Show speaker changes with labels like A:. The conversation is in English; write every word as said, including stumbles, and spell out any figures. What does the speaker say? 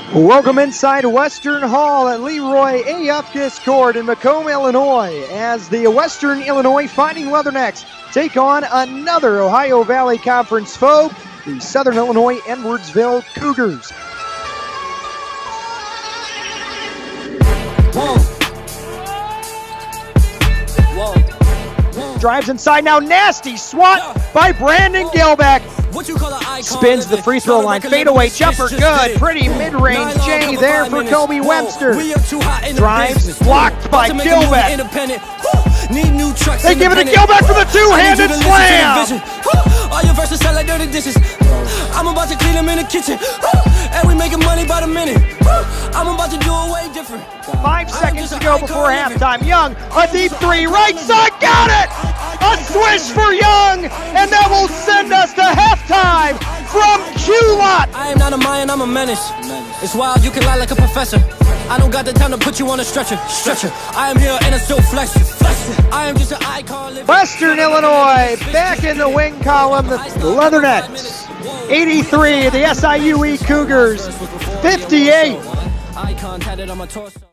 A: Welcome inside Western Hall at Leroy A F Discord in Macomb, Illinois, as the Western Illinois Fighting Leathernecks take on another Ohio Valley Conference foe, the Southern Illinois Edwardsville Cougars.
B: Whoa. Whoa.
A: Drives inside now, nasty swat by Brandon Gilbeck. Spins the free throw line, fadeaway jumper, good, pretty mid-range J there for Kobe Webster. Drives, blocked by Gilbeck. They give it to Gilbeck for the two-handed slam.
B: All your verses sound like dirty dishes. I'm about to clean them in the kitchen, and we making money by the minute. I'm about to do it way different.
A: Five seconds to go before halftime. Young, a deep three, right side, got it! A swish for Young, and that will send us to halftime from Q-Lot.
B: I am not a Mayan, I'm a menace. It's wild, you can lie like a professor. I don't got the time to put you on a stretcher. Stretcher. I am here and I still flex. I am just an icon.
A: Western Illinois back in the win column. The Leathernecks eighty-three, the S I U E Cougars fifty-eight.
B: Icon tatted on my torso.